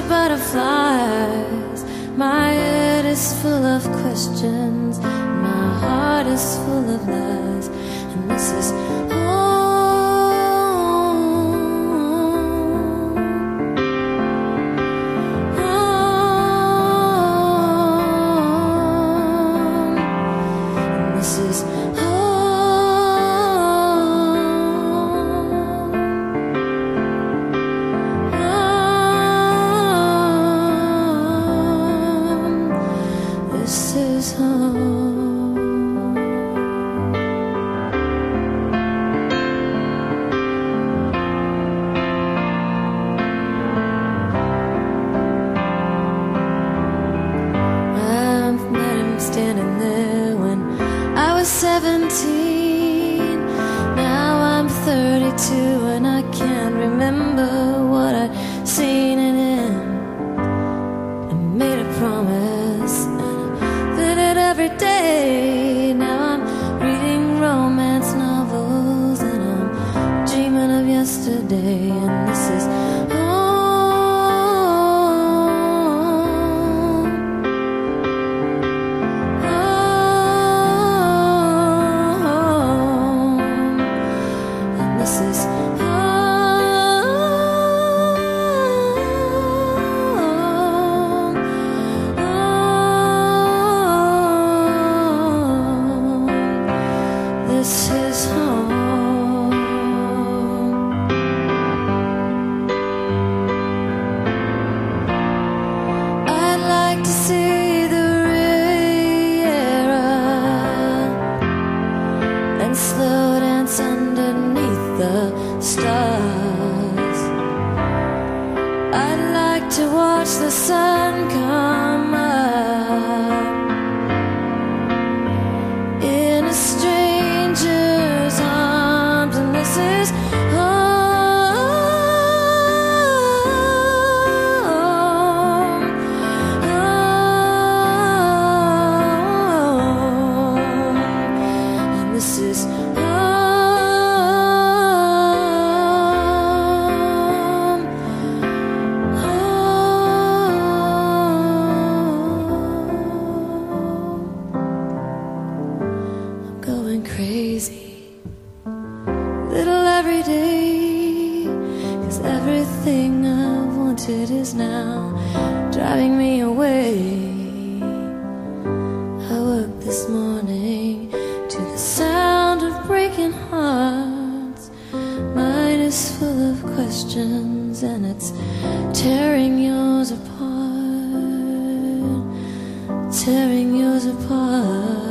butterflies. My head is full of questions, my heart is full of lies, and this is standing there when I was 17. Now I'm 32 and I can't remember what I'd seen in him. I made a promise and I did it every day. Now I'm reading romance novels and I'm dreaming of yesterday, and this is this is home. I'd like to see the Riviera and slow dance underneath the stars. I'd like to watch the sun come up in a stranger's arms, and this is home, home, and this is home, home. I'm going crazy little every day, 'cause everything I've wanted is now driving me away. I woke this morning to the sound of breaking hearts. Mine is full of questions and it's tearing yours apart, tearing yours apart.